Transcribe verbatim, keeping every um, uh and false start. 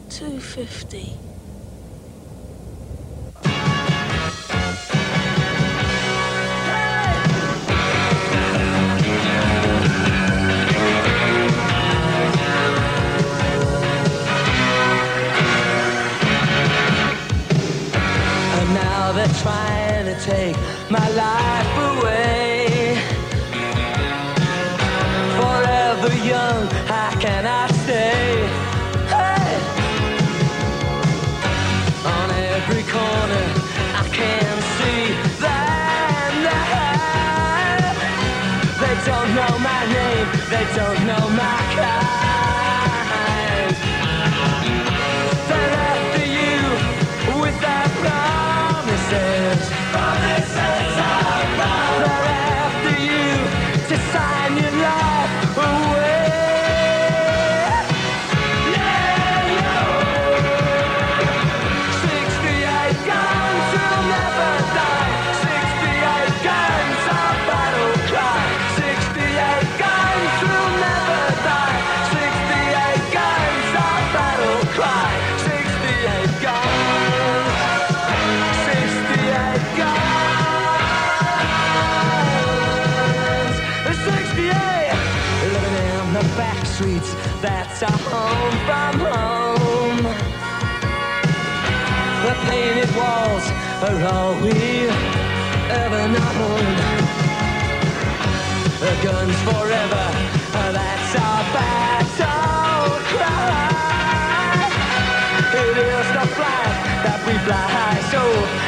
two fifty. And now they're trying to take my life away. Forever young, how can I stay? Hey! On every corner I can see them there. They don't know my name, they don't know my kind. They're after you with their promises. Promises are wrong. They're after you to sign your life away. sixty-eight guns will never die. sixty-eight guns are battle cry. sixty-eight guns will never die. sixty-eight guns are battle cry. sixty-eight guns. sixty-eight guns. sixty-eight. Living in the back streets, that's our home from home. The painted walls are all we've ever known. The guns forever, that's our battle cry. It is the flag that we fly so